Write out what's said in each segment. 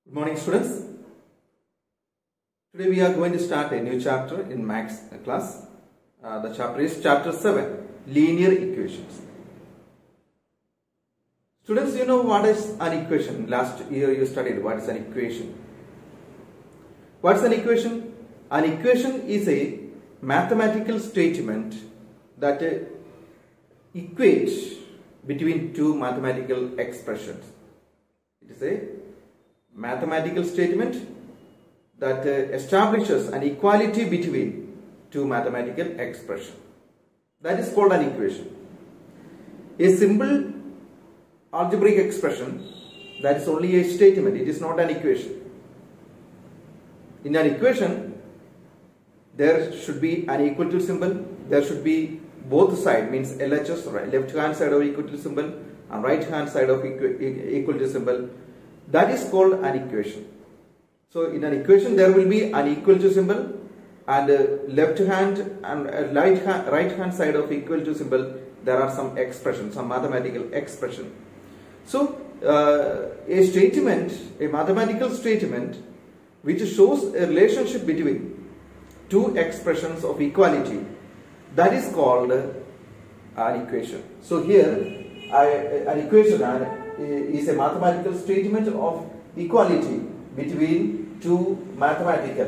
Good morning, students. Today we are going to start a new chapter in Maths class. The chapter is chapter 7, linear equations. Students, you know what is an equation? Last year you studied what is an equation. What is an equation? An equation is a mathematical statement that equates between two mathematical expressions. It is a mathematical statement that establishes an equality between two mathematical expressions. That is called an equation. A simple algebraic expression, that is only a statement, it is not an equation. In an equation, there should be an equal to symbol, there should be both sides, means LHS, left hand side of equal to symbol and right hand side of equal to symbol. That is called an equation. So in an equation there will be an equal to symbol and left hand and right hand side of equal to symbol there are some expressions, some mathematical expression. So a statement, a mathematical statement which shows a relationship between two expressions of equality, that is called an equation. So here an equation is a mathematical statement of equality between two mathematical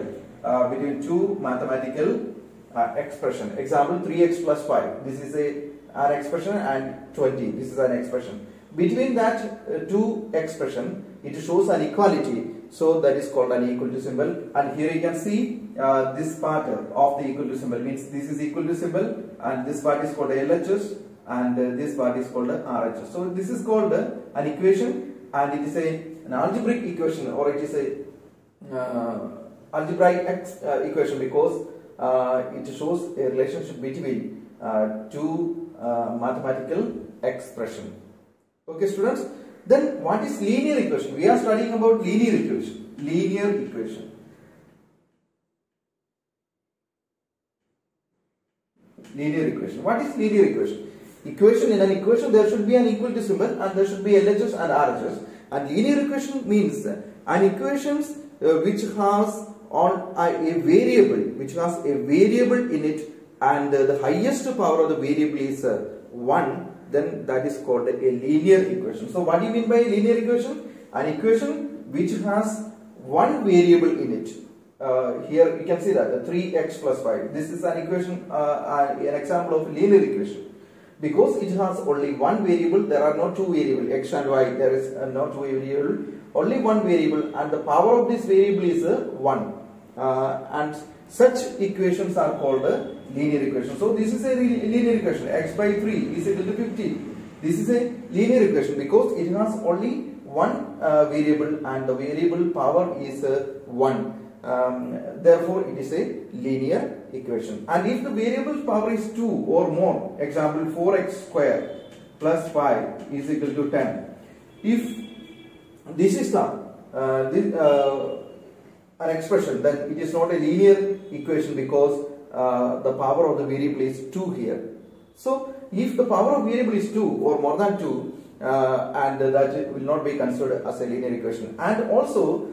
expression. Example, 3x plus 5. This is an expression, and 20. This is an expression. Between that two expression, it shows an equality. So that is called an equal to symbol. And here you can see this part of the equal to symbol, means this is equal to symbol, and this part is called LHS, and this part is called RHS. So this is called an equation, and it is an algebraic equation, or it is a algebraic equation because it shows a relationship between two mathematical expression. Okay, students. Then what is linear equation? We are studying about linear equation. Linear equation. Linear equation. What is linear equation? Equation, in an equation there should be an equal to symbol and there should be LHS and RHS. And linear equation means an equation which has a variable in it, and the highest power of the variable is 1. Then that is called a linear equation. So what do you mean by linear equation? An equation which has one variable in it. Here you can see that 3x plus 5. This is an equation, an example of linear equation. Because it has only one variable, there are no two variables, x and y, there is no two variable, only one variable, and the power of this variable is 1. And such equations are called linear equation. So this is a linear equation. X by 3 is equal to 15. This is a linear equation because it has only one variable and the variable power is 1. Therefore it is a linear equation. And if the variable power is 2 or more, example 4x square plus 5 is equal to 10. If this is an expression, then it is not a linear equation because the power of the variable is 2 here. So if the power of variable is 2 or more than 2, and that will not be considered as a linear equation. And also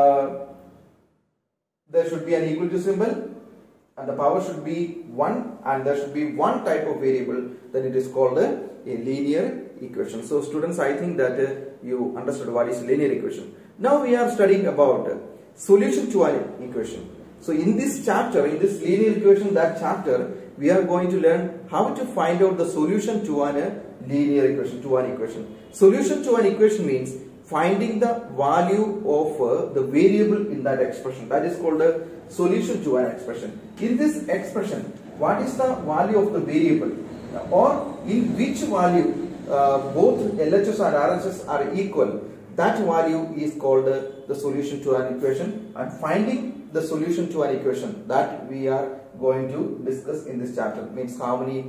there should be an equal to symbol and the power should be 1, and there should be one type of variable, then it is called a linear equation. So students, I think that you understood what is linear equation. Now we are studying about solution to an equation. So in this chapter, in this linear equation, that chapter, we are going to learn how to find out the solution to an linear equation, to an equation. Solution to an equation means finding the value of the variable in that expression. That is called a solution to an expression. In this expression, what is the value of the variable, or in which value both LHS and RHS are equal, that value is called the solution to an equation. And finding the solution to an equation, that we are going to discuss in this chapter. Means how many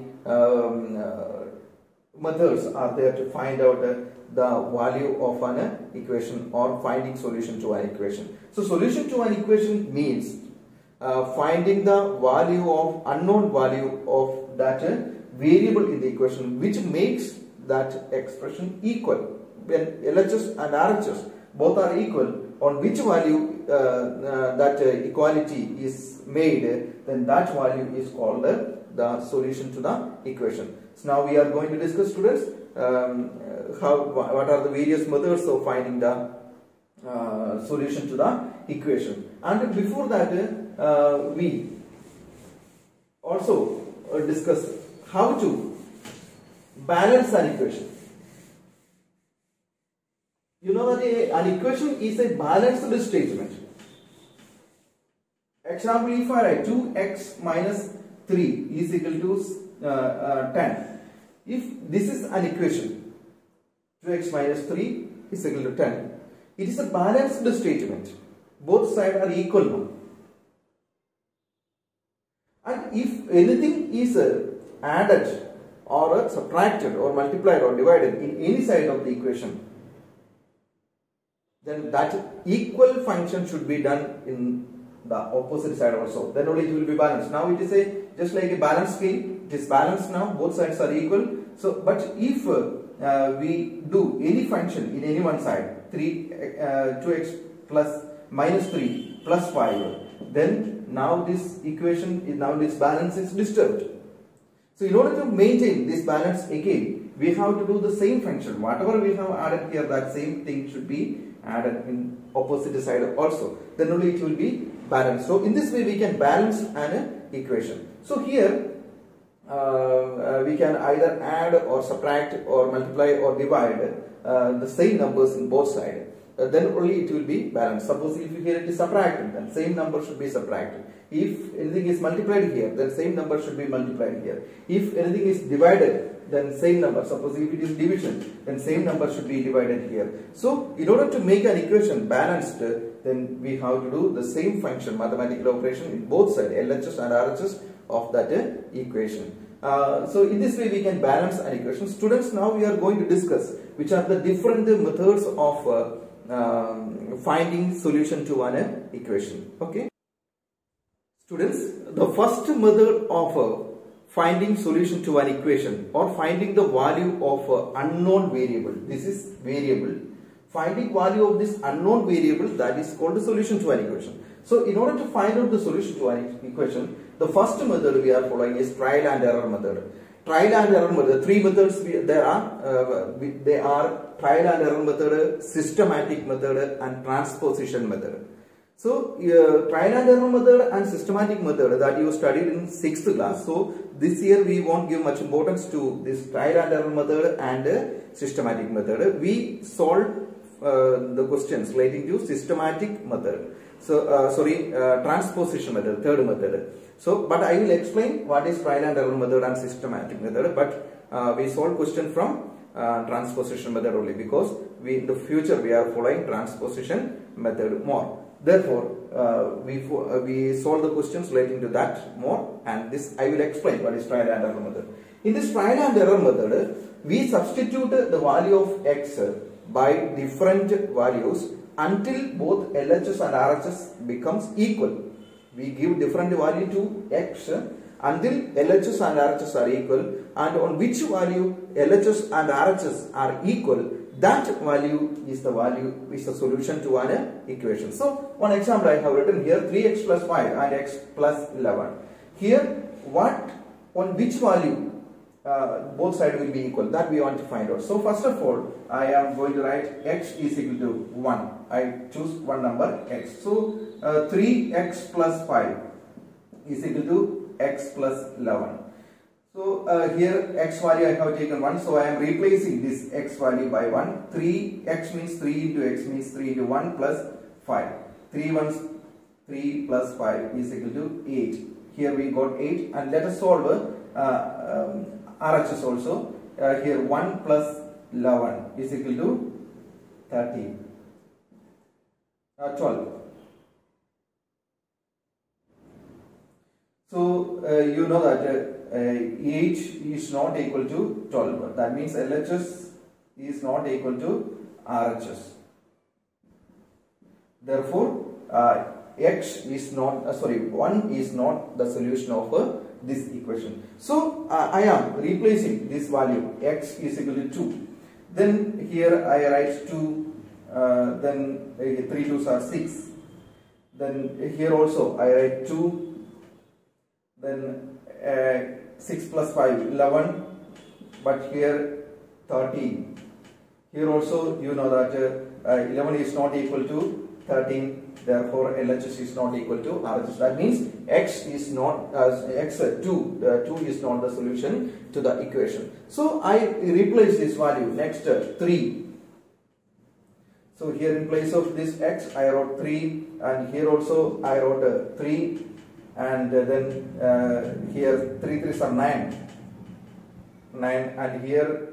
methods are there to find out the value of an equation or finding solution to an equation. So solution to an equation means finding the value of unknown value of that variable in the equation which makes that expression equal. When LHS and RHS both are equal, on which value that equality is made, then that value is called the solution to the equation. So now we are going to discuss, students, what are the various methods of finding the solution to the equation. And before that, we also discuss how to balance an equation. You know that an equation is a balanced statement. Example, if I write 2x minus 3 is equal to 10. If this is an equation, 2x minus 3 is equal to 10. It is a balanced statement. Both sides are equal now. And if anything is added or subtracted or multiplied or divided in any side of the equation, then that equal function should be done in the opposite side also. Then only it will be balanced. Now it is just like a balance scale. It is balanced now. Both sides are equal. So, but if we do any function in any one side, 2x plus minus 3 plus 5, then now this equation, now this balance is disturbed. So in order to maintain this balance again, we have to do the same function. Whatever we have added here, that same thing should be added in opposite side also. Then only it will be balanced. So in this way we can balance an equation. So here we can either add or subtract or multiply or divide the same numbers in both sides. Then only it will be balanced. Suppose if here it is subtracted, then same number should be subtracted. If anything is multiplied here, then same number should be multiplied here. If anything is divided, then same number. Suppose if it is division, then same number should be divided here. So in order to make an equation balanced, then we have to do the same function, mathematical operation in both sides, LHS and RHS of that equation. So in this way we can balance an equation. Students, now we are going to discuss which are the different methods of finding solution to an equation. Okay. Students, the first method of finding solution to an equation or finding the value of unknown variable. This is variable. Finding value of this unknown variable, that is called the solution to an equation. So in order to find out the solution to an equation, the first method we are following is trial and error method. Trial and error method, three methods there are. They are trial and error method, systematic method and transposition method. So trial and error method and systematic method that you studied in 6th class. So this year we won't give much importance to this trial and error method and systematic method. We solved the questions relating to systematic method. So transposition method, third method. So but I will explain what is trial and error method and systematic method. But we solve question from transposition method only, because in the future we are following transposition method more. Therefore, we solve the questions relating to that more, and this I will explain what is trial and error method. In this trial and error method, we substitute the value of x by different values until both LHS and RHS becomes equal. We give different value to x until LHS and RHS are equal, and on which value LHS and RHS are equal, that value is the solution to an equation. So one example I have written here, 3x plus 5 and x plus 11. Here on which value both sides will be equal, that we want to find out. So first of all, I am going to write x is equal to 1. I choose one number x. So 3x plus 5 is equal to x plus 11. So here x value I have taken 1, so I am replacing this x value by 1. 3x means 3 into x means 3 into 1 plus 5. 3 ones 3 plus 5 is equal to 8. Here we got 8, and let us solve RHS also. Here 1 plus 11 is equal to 13. 12. So you know that 8 is not equal to 12. That means LHS is not equal to RHS. Therefore, x is not 1 is not the solution of this equation. So I am replacing this value, x is equal to 2. Then here I write 2 then 3 2s are 6. Then here also I write 2, then 6 plus 5 11, but here 13. Here also you know that 11 is not equal to 13, therefore LHS is not equal to RHS. That means x is not 2 is not the solution to the equation. So I replace this value next 3. So here in place of this x I wrote 3, and here also I wrote 3, and then here 3 3s are 9, and here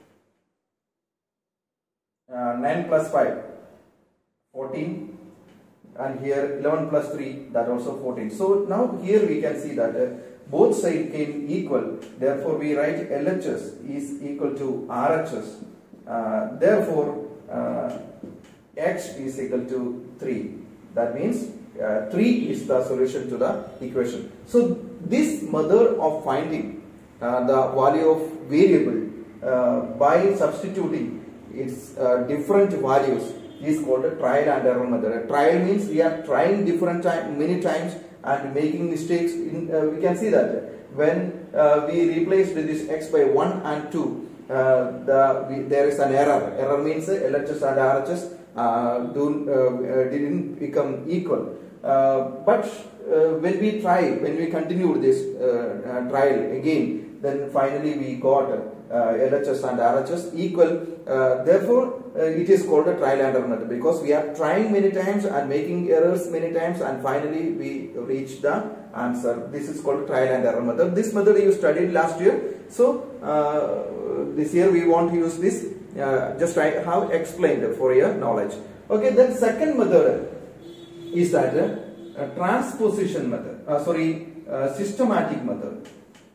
9 plus 5 14, and here 11 plus 3, that also 14. So now here we can see that both sides came equal, therefore we write LHS is equal to RHS, therefore x is equal to 3. That means 3 is the solution to the equation. So this method of finding the value of variable by substituting its different values is called a trial and error method. A trial means we are trying many times and making mistakes. We can see that when we replaced this x by 1 and 2, there is an error. Error means LHS and RHS didn't become equal. But when we continued this trial again, then finally we got LHS and RHS equal. Therefore, it is called a trial and error method, because we are trying many times and making errors many times, and finally we reach the answer. This is called trial and error method. This method you studied last year. So this year we want to use this. Just I have explained for your knowledge. Okay, then second method is that transposition method. Systematic method.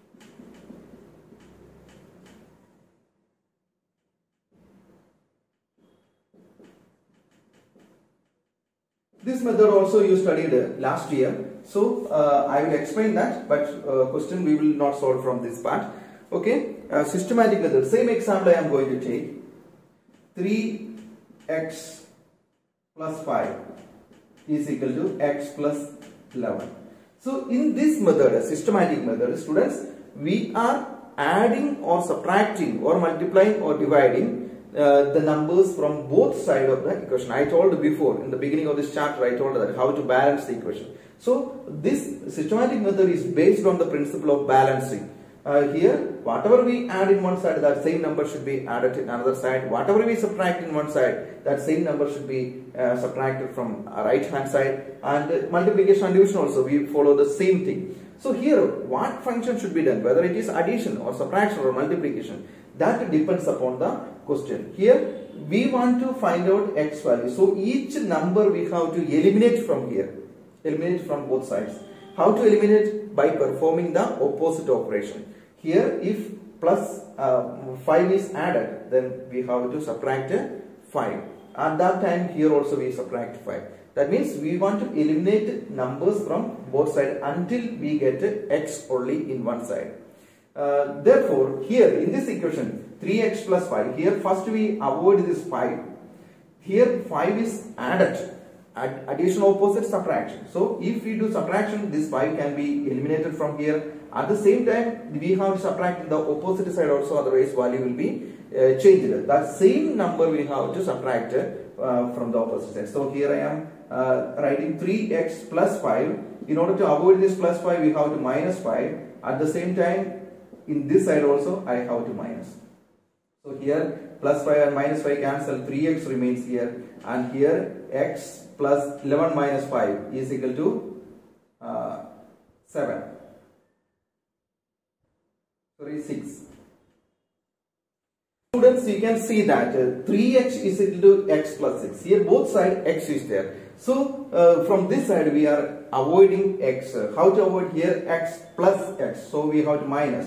This method also you studied last year. So I will explain that, but question we will not solve from this part. Okay, systematic method. Same example I am going to take. 3x plus 5 is equal to x plus 11. So in this method, systematic method, students, we are adding or subtracting or multiplying or dividing the numbers from both sides of the equation. I told before in the beginning of this chapter, I told that how to balance the equation. So this systematic method is based on the principle of balancing. Here, whatever we add in one side, that same number should be added in another side. Whatever we subtract in one side, that same number should be subtracted from right hand side. And multiplication and division also, we follow the same thing. So here, what function should be done, whether it is addition or subtraction or multiplication, that depends upon the question. Here, we want to find out x value. So each number we have to eliminate from here, eliminate from both sides. How to eliminate? By performing the opposite operation. Here, if plus 5 is added, then we have to subtract 5. At that time, here also we subtract 5. That means we want to eliminate numbers from both sides until we get x only in one side. Therefore, here in this equation, 3x plus 5, here first we avoid this 5. Here 5 is added. Addition, opposite, subtraction. So if we do subtraction, this 5 can be eliminated from here. At the same time, we have to subtract the opposite side also, otherwise value will be changed. That same number we have to subtract from the opposite side. So here I am writing 3x plus 5. In order to avoid this plus 5, we have to minus 5. At the same time, in this side also, I have to minus. So here plus 5 and minus 5 cancel, 3x remains here, and here x plus 11 minus 5 is equal to 7. Sorry, 6. Students, you can see that 3x is equal to x plus 6. Here both sides x is there. So from this side we are avoiding x. How to avoid? Here x plus x. So we have to minus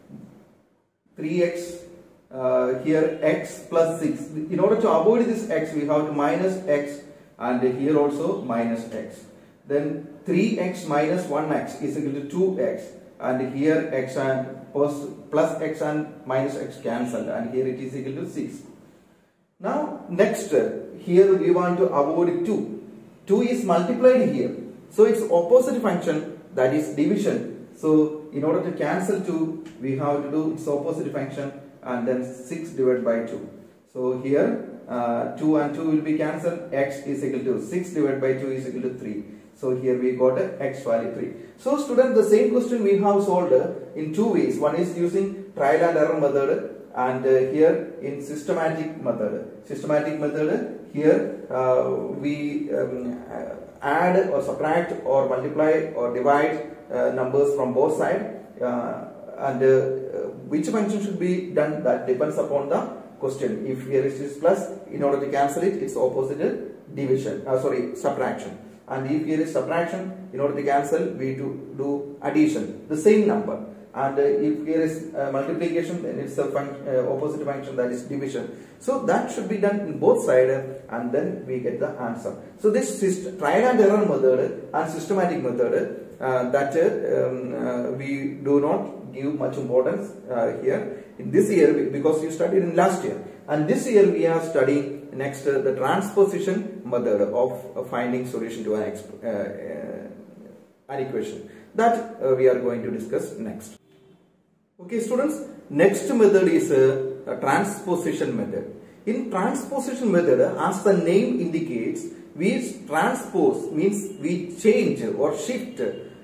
3x. Here x plus 6. In order to avoid this x, we have to minus x, and here also minus x. Then 3x minus 1x is equal to 2x, and here x and plus x and minus x cancelled, and here it is equal to 6. Now next, here we want to avoid 2. 2 is multiplied here. So its opposite function, that is division. So in order to cancel 2, we have to do its opposite function and then 6 divided by 2. So here 2 and 2 will be cancelled. X is equal to 6 divided by 2 is equal to 3. So here we got x value 3. So students, the same question we have solved in 2 ways. One is using trial and error method, and here in systematic method. Systematic method, here we add or subtract or multiply or divide numbers from both sides, and which function should be done, that depends upon the question. If here it is plus, in order to cancel it, it's opposite division, subtraction. And if here is subtraction, in order to cancel, we do addition, the same number. And if here is multiplication, then it's the opposite function, that is division. So that should be done in both sides, and then we get the answer. So this trial and error method and systematic method, that we do not give much importance here in this year, because you studied in last year. And this year we are studying next the transposition method of finding solution to an equation. That we are going to discuss next. Okay students, next method is a transposition method. In transposition method, as the name indicates, we transpose means we change or shift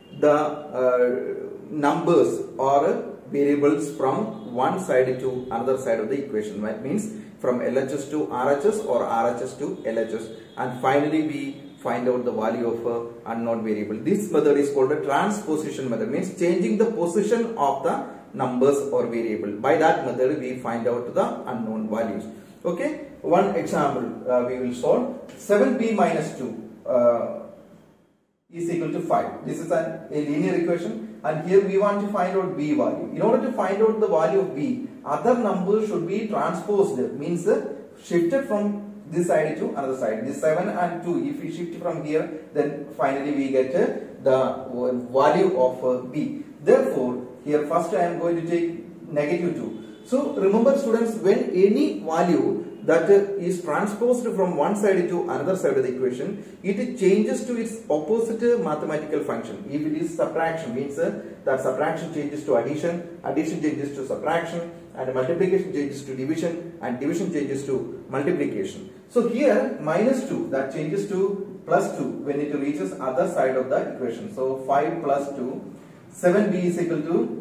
the numbers or variables from one side to another side of the equation. That means from LHS to RHS or RHS to LHS, and finally we find out the value of unknown variable. This method is called a transposition method, means changing the position of the numbers or variable. By that method we find out the unknown values. Okay, one example we will solve. 7b minus 2 is equal to 5. This is a linear equation, and here we want to find out b value. In order to find out the value of b, other numbers should be transposed, means shifted from this side to another side. This 7 and 2, if we shift from here, then finally we get the value of b. Therefore, here first I am going to take negative 2. So remember students, when any value that is transposed from one side to another side of the equation, it changes to its opposite mathematical function. If it is subtraction, means that subtraction changes to addition, addition changes to subtraction, and multiplication changes to division, and division changes to multiplication. So here minus 2, that changes to plus 2 when it reaches other side of the equation. So 5 plus 2, 7b is equal to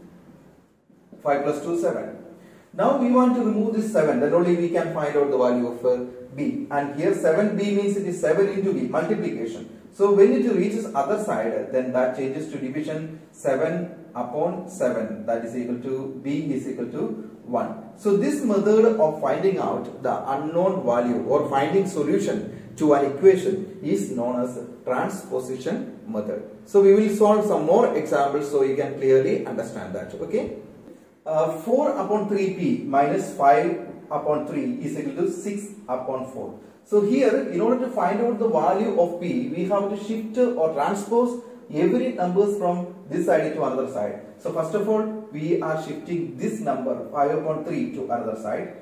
5 plus 2, 7. Now we want to remove this 7, then only we can find out the value of b. And here 7b means it is 7 into b, multiplication. So when it reaches other side, then that changes to division. 7 upon 7, that is equal to b is equal to 1. So this method of finding out the unknown value or finding solution to an equation is known as transposition method. So we will solve some more examples so you can clearly understand that. Okay. 4 upon 3p minus 5 upon 3 is equal to 6 upon 4. So here, in order to find out the value of p, we have to shift or transpose every numbers from this side to another side. So first of all, we are shifting this number 5 upon 3 to another side.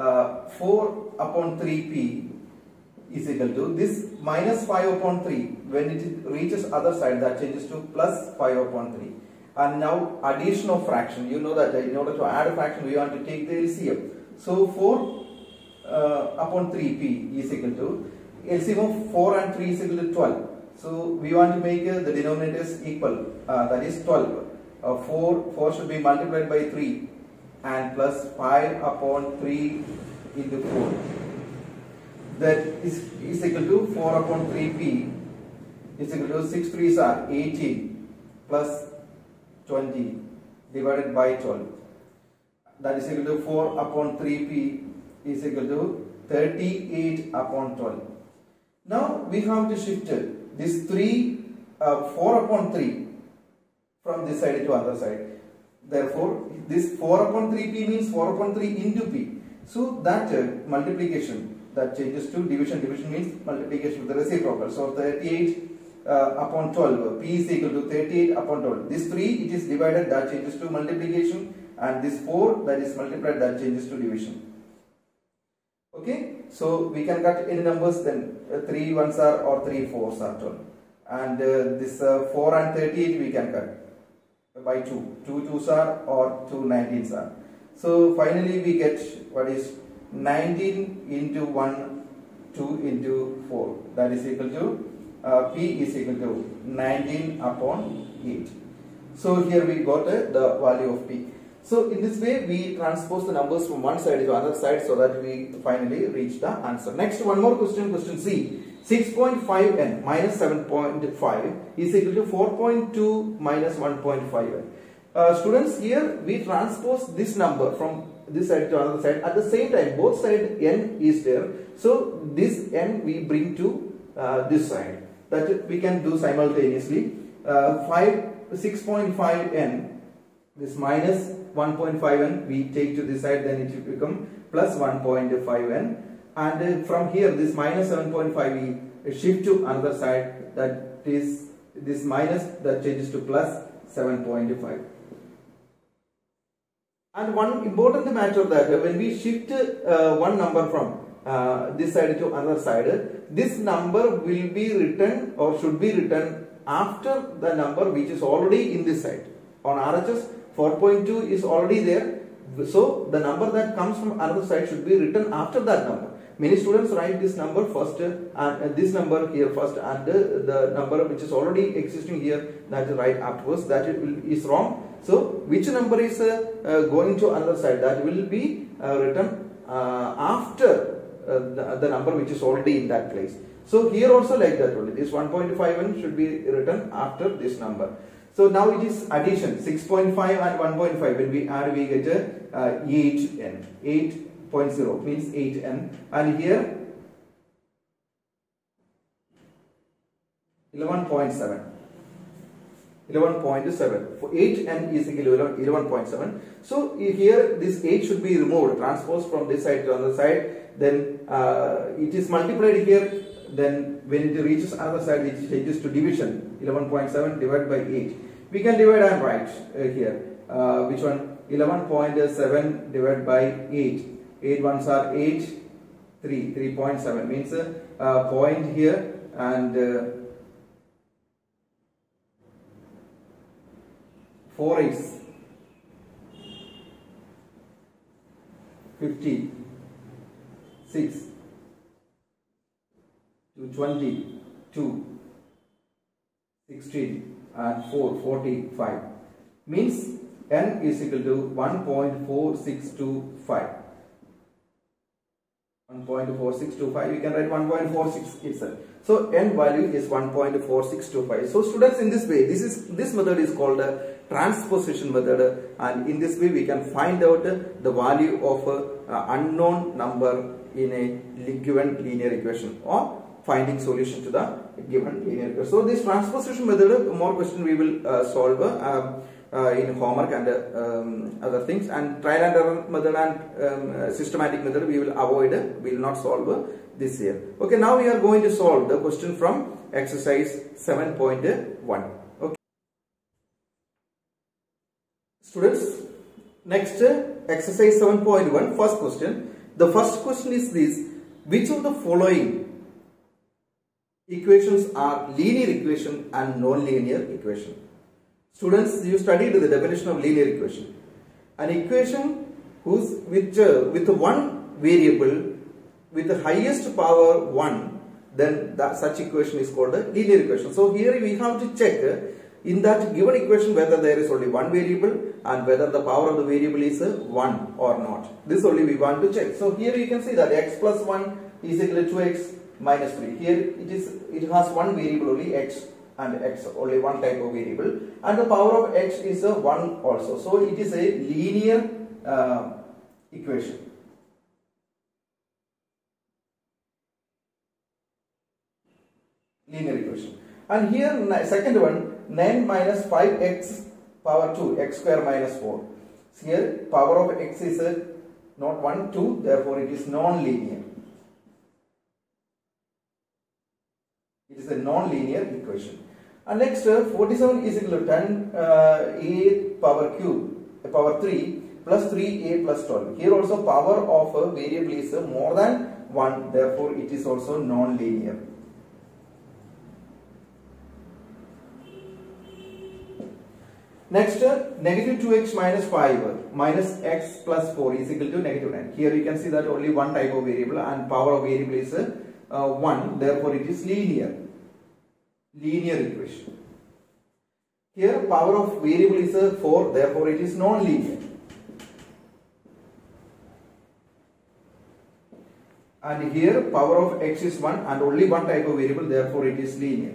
4 upon 3p is equal to this minus 5 upon 3. When it reaches other side, that changes to plus 5 upon 3. And now addition of fraction. You know that in order to add a fraction, we want to take the LCM. So 4 upon 3p is equal to LCM of 4 and 3 is equal to 12. So we want to make the denominators equal. That is 12. 4 should be multiplied by 3 and plus 5 upon 3 into 4. That is equal to 4 upon 3p is equal to 6 3s are 18 plus 20 divided by 12. That is equal to 4 upon 3p is equal to 38 upon 12. Now we have to shift this 4 upon 3 from this side to other side. Therefore, this 4 upon 3p means 4 upon 3 into p. So that multiplication, that changes to division. Division means multiplication with the reciprocal. So 38 upon 12, p is equal to 38 upon 12. This 3, it is divided, that changes to multiplication, and this 4 that is multiplied, that changes to division. Okay, so we can cut any numbers then. 3 ones are or 3 fours are 12. And this 4 and 38 we can cut by 2. 2 twos are or 2 19s are. So finally we get what is 19 into 1, 2 into 4. That is equal to P is equal to 19 upon 8. So here we got the value of P. So in this way we transpose the numbers from one side to another side so that we finally reach the answer. Next, one more question, question C. 6.5n minus 7.5 is equal to 4.2 minus 1.5n. Students, here we transpose this number from this side to another side. At the same time, both sides n is there. So this n we bring to this side. That we can do simultaneously. 6.5n, this minus 1.5n we take to this side, then it will become plus 1.5n. And from here, this minus 7.5 we shift to another side, that is this minus that changes to plus 7.5. And one important matter that when we shift one number from this side to another side, this number will be written or should be written after the number which is already in this side. On RHS, 4.2 is already there. So the number that comes from another side should be written after that number. Many students write this number first and this number here first, and the number which is already existing here, that is right afterwards. That is wrong. So which number is going to another side, that will be written after the number which is already in that place. So here also like that only. This 1.5n should be written after this number. So now it is addition. 6.5 and 1.5. When we add, we get 8n. 8.0 means 8n. And here 11.7. 11.7. For 8n is equal to 11.7. So here this 8 should be removed, transposed from this side to the other side. Then it is multiplied here. Then when it reaches other side, it changes to division. 11.7 divided by 8. We can divide and write here. Which one? 11.7 divided by 8. 8 ones are 8. 3.7 means point here, and 4 is 50. 6 to 20, 2, 16 and 4, 45 means n is equal to 1.4625. 1.4625, we can write 1.46 itself. So n value is 1.4625. So students, in this way, this method is called a transposition method, and in this way we can find out the value of unknown number in a given linear equation, or finding solution to the given linear equation. So this transposition method, more question we will solve in homework and other things, and trial and error method and systematic method we will avoid, we will not solve this year. Okay, now we are going to solve the question from exercise 7.1. Okay, students, next exercise 7.1, first question. The first question is this: which of the following equations are linear equation and non-linear equation? Students, you studied the definition of linear equation. An equation whose with one variable with the highest power 1, then such equation is called a linear equation. So here we have to check in that given equation whether there is only one variable and whether the power of the variable is 1 or not. This only we want to check. So here you can see that x plus 1 is equal to x minus 3. Here it has one variable only, x and x, only one type of variable, and the power of x is 1 also. So it is a linear equation. Linear equation. And here second one, 9 minus 5x power 2, x square minus 4. So here power of x is not 1, 2, therefore it is non-linear. It is a non-linear equation. And next 47 is equal to 10 a power cube, power 3 plus 3a plus 12. Here also power of a variable is more than 1, therefore it is also non-linear. Next, negative 2x minus 5 minus x plus 4 is equal to negative 9. Here you can see that only one type of variable and power of variable is 1, therefore it is linear. Linear equation. Here power of variable is 4, therefore it is non-linear. And here power of x is 1 and only one type of variable, therefore it is linear.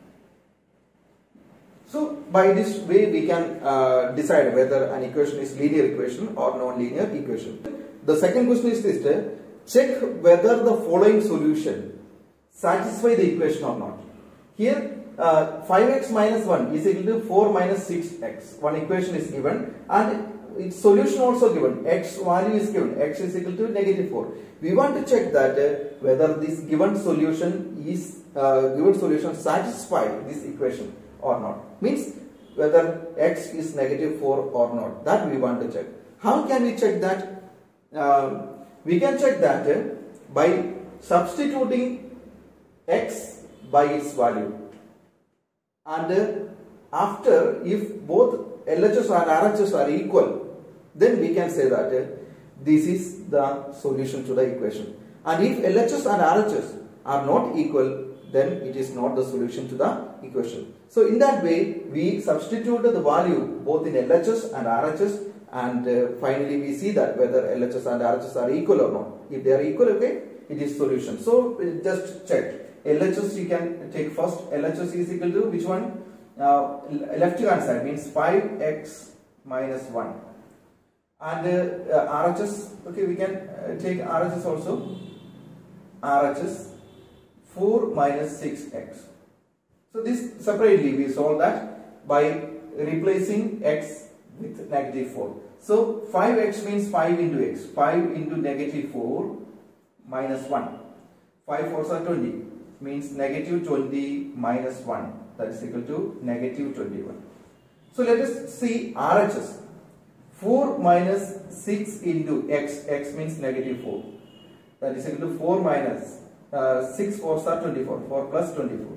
So by this way we can decide whether an equation is linear equation or non-linear equation. The second question is this: check whether the following solution satisfy the equation or not. Here 5x minus 1 is equal to 4 minus 6x. One equation is given and its solution also given. X value is given. X is equal to negative 4. We want to check that whether this given solution satisfy this equation or not. Means whether x is negative 4 or not. That we want to check. How can we check that? We can check that by substituting x by its value. And after, if both LHS and RHS are equal, then we can say that this is the solution to the equation. And if LHS and RHS are not equal, then it is not the solution to the equation. So in that way, we substitute the value both in LHS and RHS, and finally we see that whether LHS and RHS are equal or not. If they are equal, okay, it is solution. So just check. LHS you can take first. LHS is equal to which one? Left hand side means 5x minus 1. And RHS, okay, we can take RHS also. RHS 4 minus 6x. So this separately we solve that by replacing x with negative 4. So 5x means 5 into x. 5 into negative 4 minus 1. 5 4s are 20. Means negative 20 minus 1. That is equal to negative 21. So let us see RHS. 4 minus 6 into x. X means negative 4. That is equal to 4 minus 6 4s are 24. 4 plus 24.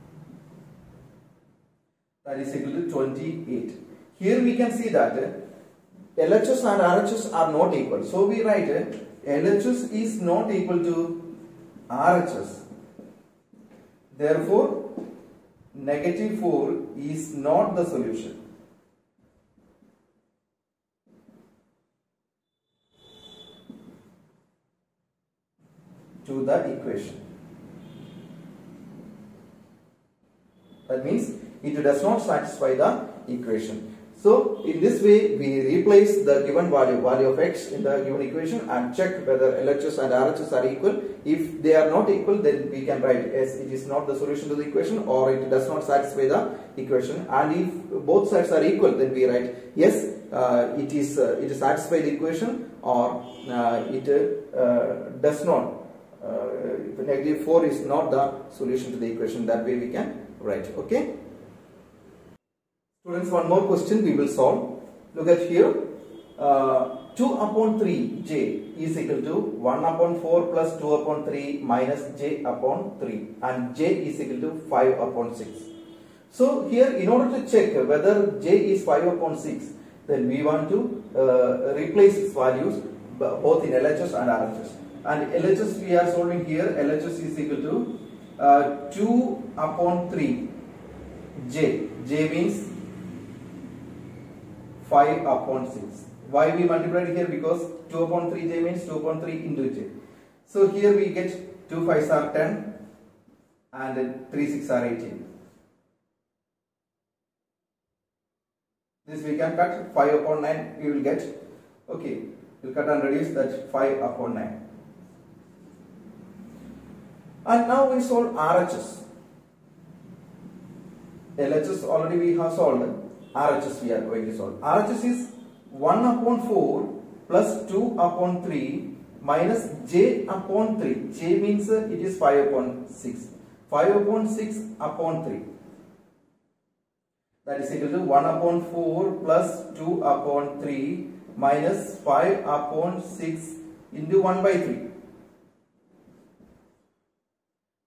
That is equal to 28. Here we can see that LHS and RHS are not equal. So we write LHS is not equal to RHS. Therefore, negative 4 is not the solution. To the equation. That means it does not satisfy the equation. So in this way we replace the given value of x in the given equation and check whether LHS and RHS are equal. If they are not equal, then we can write yes, it is not the solution to the equation, or it does not satisfy the equation. And if both sides are equal, then we write yes, it is satisfy the equation, or it does not. Negative 4 is not the solution to the equation. That way we can write. Okay. Students, one more question we will solve. Look at here. 2 upon 3 j is equal to 1 upon 4 plus 2 upon 3 minus j upon 3, and j is equal to 5 upon 6. So here, in order to check whether j is 5 upon 6, then we want to replace its values both in LHS and RHS. And LHS we are solving here. LHS is equal to 2 upon 3 j. J means 5 upon 6. Why we multiplied here? Because 2 upon 3 j means 2 upon 3 into j. So here we get 2 5s are 10 and 3 6 are 18. This we can cut. 5 upon 9 we will get. Okay, we'll cut and reduce that 5 upon 9. And now we solve RHS. LHS already we have solved. RHS we are going to solve. RHS is 1 upon 4 plus 2 upon 3 minus j upon 3. J means it is 5 upon 6. 5 upon 6 upon 3. That is equal to 1 upon 4 plus 2 upon 3 minus 5 upon 6 into 1 by 3.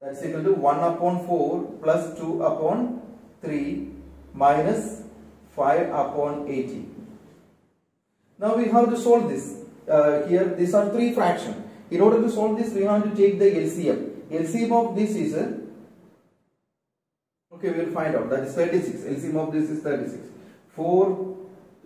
That's equal to 1 upon 4 plus 2 upon 3 minus 5 upon 80. Now we have to solve this. Here these are three fractions. In order to solve this, we have to take the LCM. LCM of this is okay, we will find out. That is 36. LCM of this is 36. 4,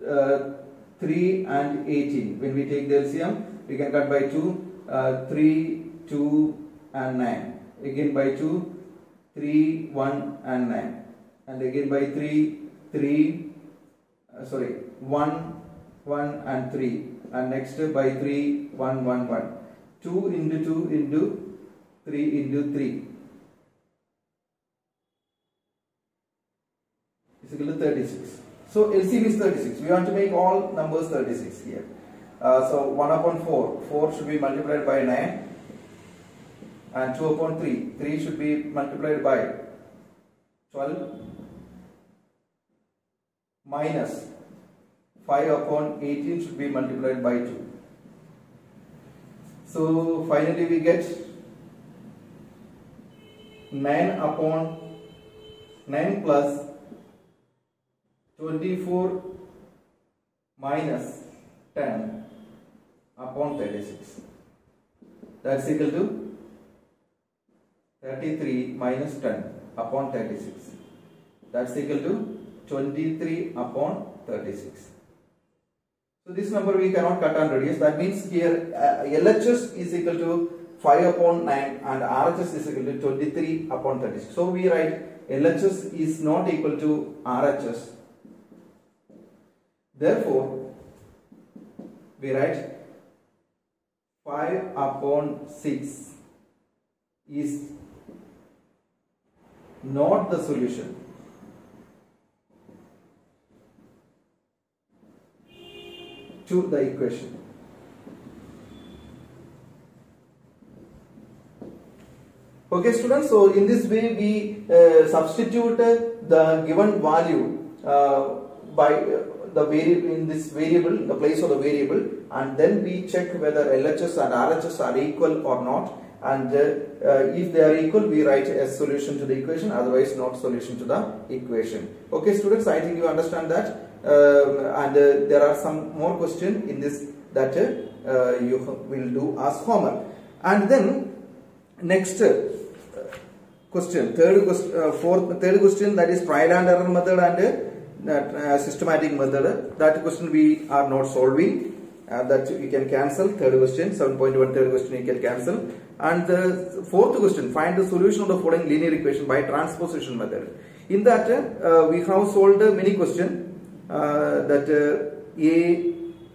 3 and 18. When we take the LCM, we can cut by 2, 3, 2 and 9. Again by 2, 3, 1 and 9. And again by 3, 1, 1 and 3. And next by 3, 1, 1, 1. 2 into 2 into 3 into 3 is equal to 36. So LCM is 36. We want to make all numbers 36 here. So 1 upon 4. 4 should be multiplied by 9. And 2 upon 3. 3 should be multiplied by 12. Minus 5 upon 18 should be multiplied by 2. So finally we get 9 upon 9 plus 24 minus 10 upon 36. That's equal to 33 minus 10 upon 36. That's equal to 23 upon 36. So this number we cannot cut and reduce. That means here LHS is equal to 5 upon 9 and RHS is equal to 23 upon 36. So we write LHS is not equal to RHS. Therefore, we write 5 upon 6 is not the solution. To the equation. Okay students, so in this way we substitute the given value by the variable in this variable, in the place of the variable, and then we check whether LHS and RHS are equal or not, and if they are equal we write a solution to the equation, otherwise not solution to the equation. Okay students, I think you understand that. And there are some more questions in this that you will do as homework. And then next question, third question, that is trial and error method and systematic method. That question we are not solving. That you can cancel. Third question, 7.1 third question you can cancel. And the fourth question, find the solution of the following linear equation by transposition method. In that we have solved many questions. That A,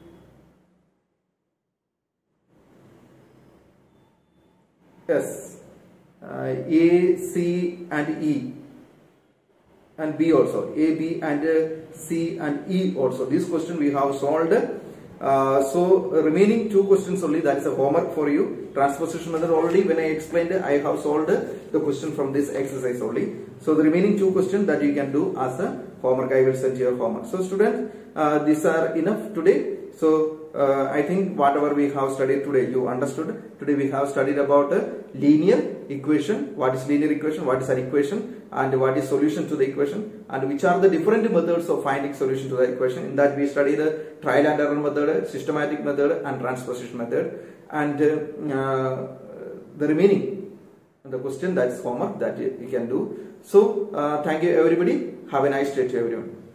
C and E and B also, A, B and C and E also. This question we have solved. So remaining two questions only, that is a homework for you. Transposition method already when I explained, I have solved the question from this exercise only. So the remaining two questions that you can do as a homework, I will send you a homework. So students, these are enough today. So I think whatever we have studied today, you understood. Today we have studied about a linear equation. What is linear equation? What is an equation? And what is solution to the equation? And which are the different methods of finding solution to the equation? In that we studied the trial and error method, systematic method, and transposition method. And the remaining the question, that is homework that you can do. So thank you everybody. Have a nice day to everyone.